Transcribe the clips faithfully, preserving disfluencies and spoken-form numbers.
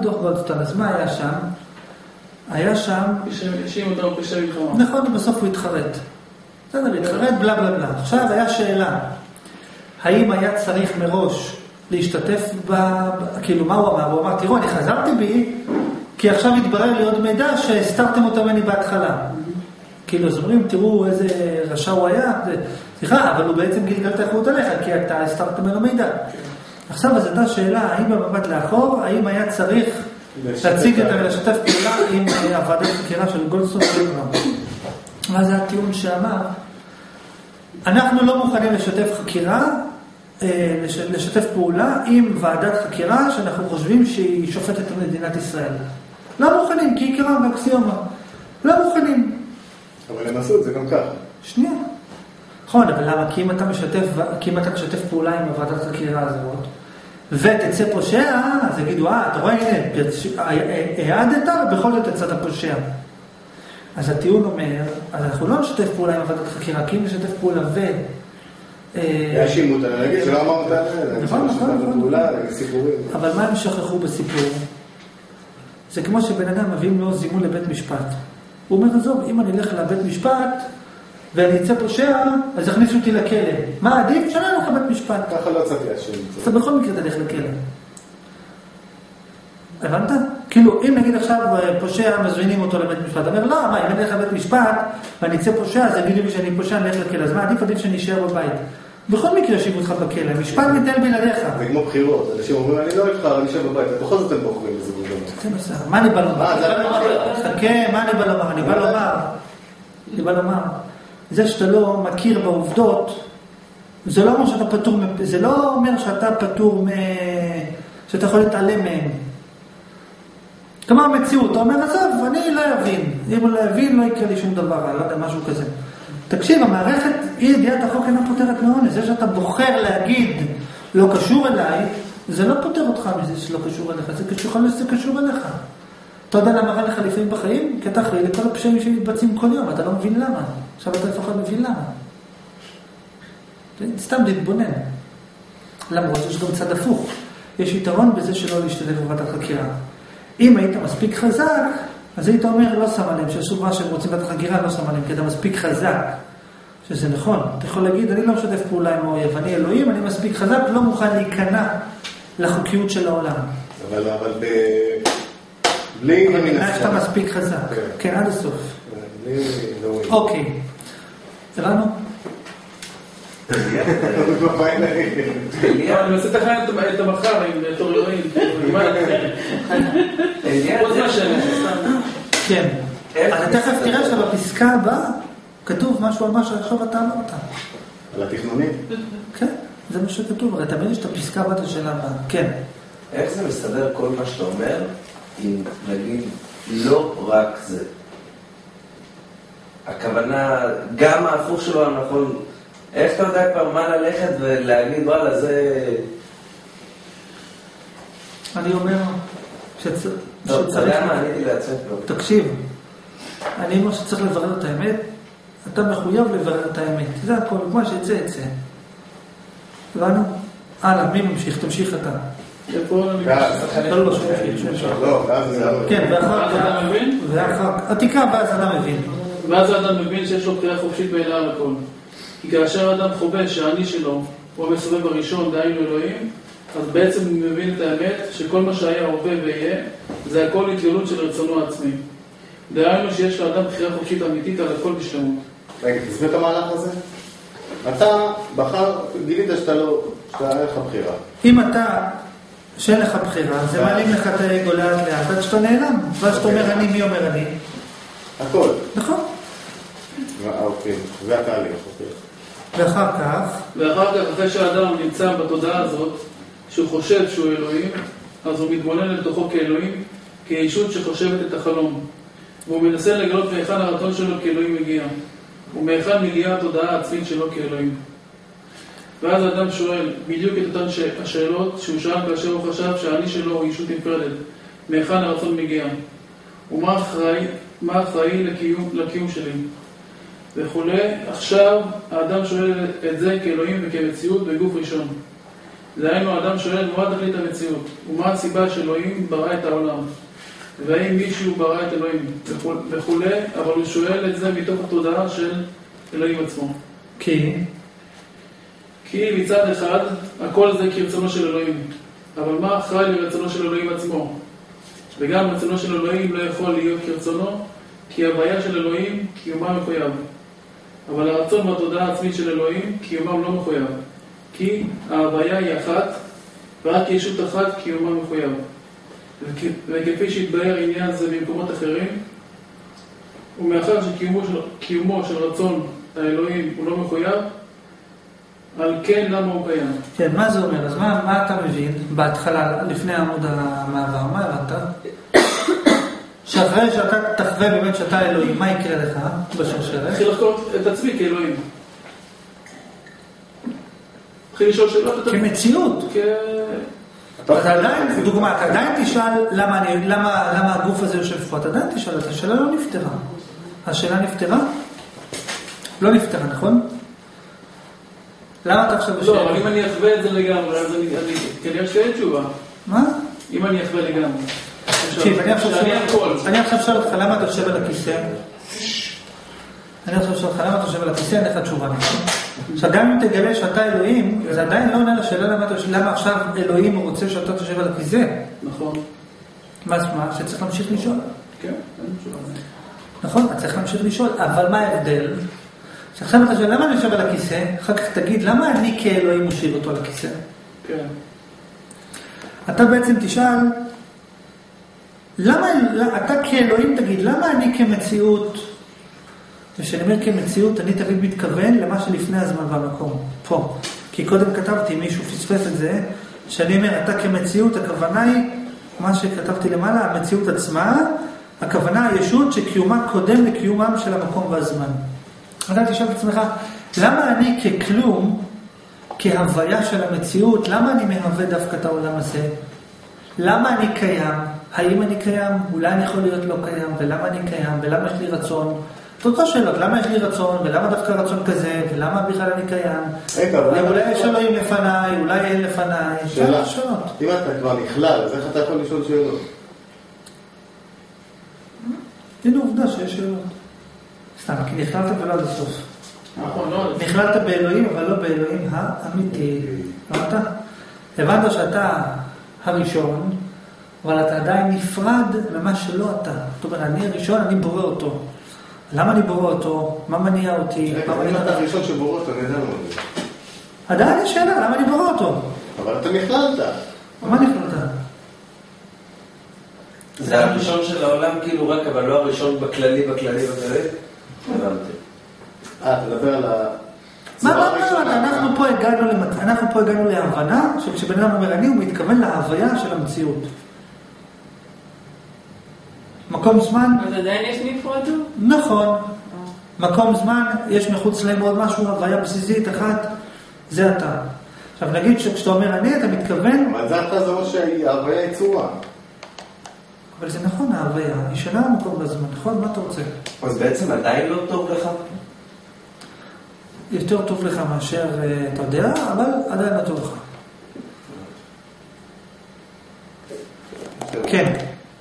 דוח גולדסטון, אז מה היה שם? היה שם... פשעים אותם פשעי מלחמה. נכון, בסוף הוא התחרט. בסדר, התחרט, בלה בלה בלה. עכשיו היה שאלה, האם היה צריך מראש להשתתף ב... כאילו, מה הוא אמר? הוא אמר, תראו, אני חזרתי בי, כי עכשיו התברר לי עוד מידע שהסתרתם אותה ממני בהתחלה. כאילו, אז אומרים, תראו איזה רשע הוא היה. סליחה, אבל הוא בעצם גלגל את האחריות עליך, כי אתה הסתרת ממנו מידע. עכשיו, אז הייתה שאלה, האם במבט לאחור, האם היה צריך להציג את ולשתף פעולה עם הוועדת חקירה של גולדסטון ולגרם. מה זה הטיעון שאמר? אנחנו לא מוכנים לשתף חקירה, לשתף פעולה עם ועדת חקירה שאנחנו חושבים שהיא שופטת את מדינת ישראל. לא מוכנים, כי עיקרה ואקסיומה. לא מוכנים. אבל הם עשו את זה גם ככה. שנייה. נכון, אבל למה? כי אם אתה משתף, כי אם אתה משתף פעולה עם הוועדת חקירה הזאת, ותצא פושע, אז יגידו, אה, אתה רואה, הנה, העדת, ובכל זאת יצאת פושע. אז הטיעון אומר, אז אנחנו לא נשתף פעולה עם הוועדת חקירה, כי אם נשתף פעולה ו... יאשימו אותה, נגיד שלא אמר אותה, נכון, נכון, נכון. סיפורים. אבל מה הם שכחו בסיפור? זה כמו שבן אדם מביאים לו זימון לבית משפט. הוא אומר, עזוב, אם אני אלך לבית משפט, ואני אצא פושע, אז יכניסו אותי לכלא. מה עדיף? שאני אלך לבית משפט. ככה לא צריך להשאיר. אז אתה בכל מקרה תלך לכלא. הבנת? כאילו, אם נגיד עכשיו פושע, מזמינים אותו לבית משפט. אומר, לא, מה, אם אני אלך לבית משפט, ואני אצא פושע, אז יגידו לי שאני פושע, אני אלך לכלא. אז מה עדיף? עדיף שאני אשאר בבית. בכל מקרה ישיבו אותך בכלא. משפט מתנהל בלעדיך. זה כמו בחירות. אנשים אומרים, אני לא אבחר, אני אשאר בבית. בכל זאת הם בוחרים בזה בזמן. מה אני בא לומר? חכה, מה אני בא לומר? אני בא לומר. אני בא לומר. זה שאתה לא מכיר בעובדות, זה לא אומר שאתה פטור, זה לא אומר שאתה פטור, שאתה יכול להתעלם מהם. כמה המציאות, אתה אומר, עזוב, אני לא אבין. אם הוא לא אבין, לא יקרה לי שום דבר, אני לא יודע, משהו כזה. תקשיב, המערכת, אי ידיעת החוק אינה פותרת מעונש. זה שאתה בוחר להגיד, לא קשור אליי, זה לא פותר אותך מזה שלא קשור אליך, זה קשור, זה קשור אליך. אתה יודע למה רע לך לפעמים בחיים? כי אתה אחראי לכל הפשעים שמתבצעים כל יום, אתה לא מבין למה. עכשיו אתה לפחות מבין למה. סתם להתבונן. למרות שיש גם צד הפוך. יש יתרון בזה שלא להשתתף בוועדת חקירה. אם היית מספיק חזק, אז היית אומר, לא שם עליהם, שעשו מה שהם רוצים בוועדת חקירה, לא שם עליהם, כי אתה מספיק חזק. שזה נכון. אתה יכול להגיד, אני לא משתף פעולה עם האויב, אני אלוהים, אני מספיק חזק, לא מוכן להיכנע לחוקיות של העולם. אבל, אבל ב... בלי... אבל נראה שאתה מספיק חזק. כן, עד הסוף. בלי... אוקיי. הבנו? אני מנסה לתכנן את המחר עם תור אלוהים. כן. אז תכף תראה שבפסקה הבאה כתוב משהו על מה שעכשיו אתה אמרת. על התכנונים? כן, זה מה שכתוב. הרי תמיד יש את הפסקה הבאה של הבאה. כן. איך זה מסתדר כל מה שאתה אומר, אם נגיד לא רק זה? הכוונה, גם ההפוך שלו הנכון, איך אתה יודע כבר מה ללכת ולהגיד, וואלה, זה... אני אומר שצריך... טוב, אתה יודע מה, עניתי לעצמך פה. תקשיב, אני אומר שצריך לברר את האמת, אתה מחויב לברר את האמת. זה הכל, מה שיצא, יצא. הבנו? הלאה, מי ממשיך? תמשיך אתה. איפה אני ואז... לא, לא, שמשך. לא, ואז זה לא... כן, ואחר כך... אתה מבין? ואחר כך... עתיקה, ואז אדם מבין. ואז האדם מבין שיש לו בחירה חופשית בעילה על הכל. כי כאשר האדם חובש שהאני שלו הוא המסובב הראשון, דהיינו אלוהים, אז בעצם הוא מבין את האמת שכל מה שהיה הווה ויהיה, זה הכל התגלות של רצונו העצמי. דהיינו שיש לאדם בחירה חופשית אמיתית על הכל בשלמות. רגע, תסביר את המהלך הזה. אתה בחר, גילית שאתה לא, שאתה אין לך בחירה. אם אתה, שאין לך בחירה, זה מעלים לך את האגו לאט לאט, עד שאתה נעלם. ואז שאתה אומר אני, מי אומר אני? הכל. נכון. אוקיי, זה התהליך, אוקיי. ואחר כך... ואחר כך, אחרי שהאדם נמצא בתודעה הזאת, שהוא חושב שהוא אלוהים, אז הוא מתבונן לתוכו כאלוהים, כישות שחושבת את החלום. והוא מנסה לגלות מאיכן הרצון שלו כאלוהים מגיע. ומאיכן מגיעה התודעה העצמית שלו כאלוהים. ואז האדם שואל בדיוק את אותן השאלות שהוא שאל כאשר הוא חשב שהאני שלו הוא ישות נפרדת. מאיכן הרצון מגיע. ומה אחראי, מה אחראי לקיום, לקיום שלי. וכולי. עכשיו האדם שואל את זה כאלוהים וכמציאות בגוף ראשון. דהיינו, האדם שואל מה תכלית המציאות, ומה הסיבה שאלוהים ברא את העולם, והאם מישהו ברא את אלוהים וכו', אבל הוא שואל את זה מתוך התודעה של אלוהים עצמו. כי? כי מצד אחד, הכל זה כרצונו של אלוהים, אבל מה אחראי לרצונו של אלוהים עצמו? וגם רצונו של אלוהים לא יכול להיות כרצונו, כי ההוויה של אלוהים קיומה מחויב. אבל הרצון והתודעה העצמית של אלוהים קיומם לא מחויב. כי ההוויה היא אחת, ורק ישות אחת קיומה מחויב. וכפי שהתבהר עניין זה במקומות אחרים, ומאחר שקיומו של רצון האלוהים הוא לא מחויב, על כן למה הוא קיים. כן, מה זה אומר? אז מה, מה אתה מבין בהתחלה, לפני עמוד המעבר? מה הבנת? שאחרי שאתה תחווה באמת שאתה אלוהים, מה יקרה לך בשרשרת? תתחיל לחקור את עצמי כאלוהים. תתחיל לשאול שאלות. כמציאות. כ... אתה עדיין, דוגמה, אתה עדיין תשאל למה, אני, למה, למה הגוף הזה יושב פה, אתה עדיין תשאל, את השאלה לא נפתרה. השאלה נפתרה? לא נפתרה, נכון? למה אתה עכשיו בשאלה? לא, אבל אם אני אחווה את זה לגמרי, אז אני, אני, כנראה שאין תשובה. מה? אם אני אחווה לגמרי. תקשיב, אני עכשיו שואל, אני עכשיו שואל אותך למה אתה יושב על הכיסא? אני עכשיו שואל אותך למה אתה יושב על הכיסא, אין לך תשובה. עכשיו גם אם תגלה שאתה אלוהים, זה עדיין לא עונה לשאלה למה עכשיו אלוהים רוצה שאתה תושב על הכיסא. נכון. מה זה מה? שצריך להמשיך לשאול. כן, אין תשובה. נכון, אתה צריך להמשיך לשאול, אבל מה ההבדל? שעכשיו אתה שואל למה אני יושב על הכיסא, אחר כך תגיד למה אני כאלוהים מושיב אותו על הכיסא. כן. אתה בעצם תשאל, למה, אתה כאלוהים תגיד, למה אני כמציאות, ושאני אומר כמציאות, אני תמיד מתכוון למה שלפני הזמן והמקום, פה. כי קודם כתבתי, מישהו פספס את זה, שאני אומר, אתה כמציאות, הכוונה היא, מה שכתבתי למעלה, המציאות עצמה, הכוונה הישות שקיומה קודם לקיומם של המקום והזמן. אתה תשאל את עצמך, למה אני ככלום, כהוויה של המציאות, למה אני מהווה דווקא את העולם הזה? למה אני קיים? האם אני קיים? אולי אני יכול להיות לא קיים, ולמה אני קיים? ולמה יש לי רצון? תוצא שאלות, למה יש לי רצון? ולמה דווקא רצון כזה? ולמה בכלל אני קיים? אולי יש אלוהים לפניי, אולי אין לפניי. שאלה, אם אתה כבר נכלל, אז איך אתה יכול לשאול שאלות? הנה עובדה שיש שאלות. סתם, כי נכללת ולא עד הסוף. נכון, לא. נכללת באלוהים, אבל לא באלוהים האמיתי. הבנת? הבנת שאתה הראשון, אבל אתה עדיין נפרד ממה שלא אתה. זאת אומרת, אני הראשון, אני בורא אותו. למה אני בורא אותו? מה מניע אותי? אם אתה הראשון שבורא אותו, אני יודע מה זה. עדיין יש שאלה, למה אני בורא אותו? אבל אתה נכללת. מה נכללת? זה הראשון של העולם כאילו רק, אבל לא הראשון בכללי, בכללי, בכללי? הבנתי. אה, אתה מדבר על ה... מה, מה, מה, אנחנו פה הגענו למת... אנחנו פה הגענו להבנה שכשבן אדם אומר אני, הוא מתכוון להוויה של המציאות. מקום זמן... אז עדיין יש נפרדות? נכון. מקום זמן, יש מחוץ להם עוד משהו, הוויה בסיסית אחת, זה אתה. עכשיו נגיד שכשאתה אומר אני, אתה מתכוון... אבל זה אתה זה מה שההוויה היא צורה. אבל זה נכון, ההוויה, היא שנה המקום בזמן, נכון? מה אתה רוצה? אז בעצם עדיין לא טוב לך? יותר טוב לך מאשר אתה יודע, אבל עדיין לא טוב לך. כן.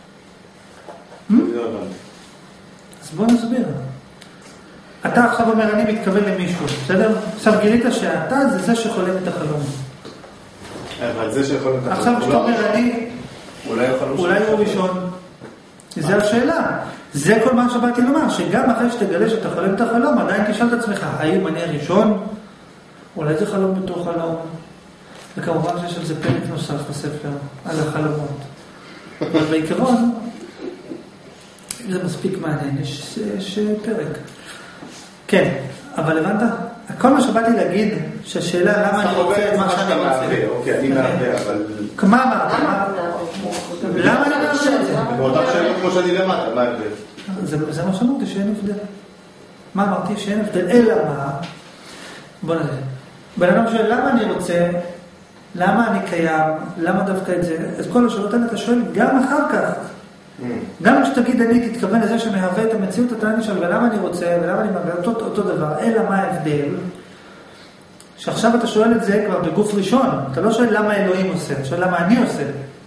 אז בוא נסביר. אתה עכשיו אומר, אני מתכוון למישהו, בסדר? עכשיו גילית שאתה זה זה שחולם את החלום. אבל זה שחולם את החלום. עכשיו כשאתה אומר, אני... אולי הוא ראשון. זה השאלה. זה כל מה שבאתי לומר, שגם אחרי שתגלה שאתה חולם את החלום, עדיין תשאל את עצמך, האם אני הראשון? אולי זה חלום בתוך חלום? וכמובן שיש על זה פרק נוסף בספר, על החלומות. אבל בעיקרון, זה מספיק מעניין, יש, יש פרק. כן, אבל הבנת? כל מה שבאתי להגיד, שהשאלה למה אני רוצה את מה שאני רוצה. אוקיי, אני מעבר, אבל... מה אמרת? למה אני מעבר את זה? באותה שאלות כמו שאני למטה, מה ההבדל? זה מה שאמרתי, שאין הבדל. מה אמרתי? שאין הבדל. אלא מה? בוא נראה. בן אדם שואל, למה אני רוצה? למה אני קיים? למה דווקא את זה? אז כל השאלות האלה אתה שואל גם אחר כך. גם כשתגיד אני תתכוון לזה שמהווה את המציאות, אתה נשאל, ולמה אני רוצה, ולמה אני מעבר אותו, אותו דבר, אלא מה ההבדל? שעכשיו אתה שואל את זה כבר בגוף ראשון, אתה לא שואל למה אלוהים עושה, אתה שואל למה אני עושה.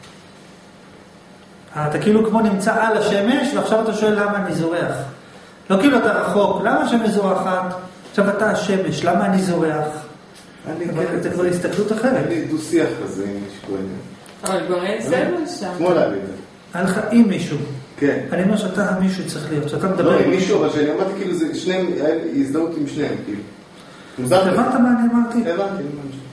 אתה כאילו כמו נמצא על השמש, ועכשיו אתה שואל למה אני זורח. לא כאילו אתה רחוק, למה השמש זורחת? עכשיו אתה השמש, למה אני זורח? זה כבר הסתכלות אחרת. אין לי דו שיח כזה עם מישהו. אבל כבר אין סבל שם. כמו להגיד את זה. היה לך עם מישהו. כן. אני אומר שאתה המישהו צריך להיות, שאתה מדבר... לא, עם מישהו, אבל שאני אמרתי כאילו זה שניהם, היה לי הזדהות עם שניהם, כאילו. הבנת מה אני אמרתי? הבנתי.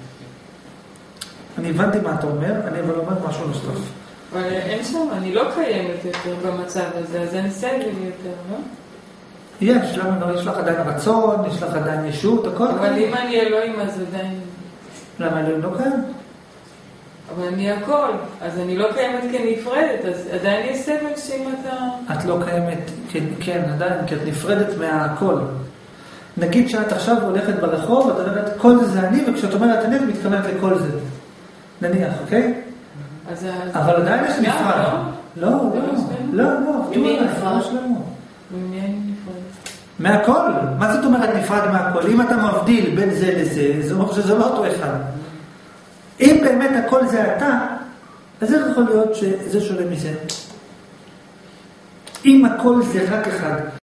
אני הבנתי מה אתה אומר, אני אבל אומר משהו נוסף. אבל אין שם, אני לא קיימת יותר במצב הזה, אז אין סבל יותר, לא? יש, למה לא? יש לך עדיין רצון, יש לך עדיין ישות, הכל. אבל אם אני אלוהים, אז עדיין... למה אלוהים לא קיים? אבל אני הכל, אז אני לא קיימת כנפרדת, אז עדיין יש סבל שאם אתה... את לא קיימת, כן, כן, עדיין, כי את נפרדת מהכל. נגיד שאת עכשיו הולכת ברחוב, ואת אומרת, כל זה זה אני, וכשאת אומרת אני, את מתכוונת לכל זה. נניח, אוקיי? אז... אבל עדיין יש נפרד. לא, לא, לא, לא, ממי נפרד? לא. ממי אני נפרד? מהכל. מה זאת אומרת נפרד מהכל? אם אתה מבדיל בין זה לזה, זה אומר שזה לא אותו אחד. אם באמת הכל זה אתה, אז איך יכול להיות שזה שונה מזה? אם הכל זה רק אחד,